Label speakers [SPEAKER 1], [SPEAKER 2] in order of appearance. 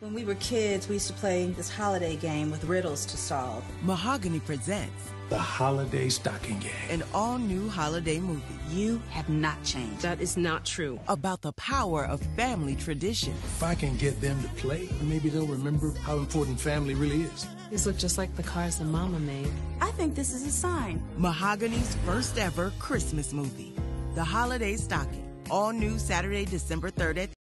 [SPEAKER 1] When we were kids, we used to play this holiday game with riddles to solve.
[SPEAKER 2] Mahogany presents
[SPEAKER 3] The Holiday Stocking Game.
[SPEAKER 2] An all-new holiday movie.
[SPEAKER 4] You have not changed.
[SPEAKER 5] That is not true.
[SPEAKER 2] About the power of family tradition.
[SPEAKER 3] If I can get them to play, maybe they'll remember how important family really is.
[SPEAKER 5] These look just like the cars that Mama made.
[SPEAKER 4] I think this is a sign.
[SPEAKER 2] Mahogany's first ever Christmas movie. The Holiday Stocking. All new Saturday, December 3rd at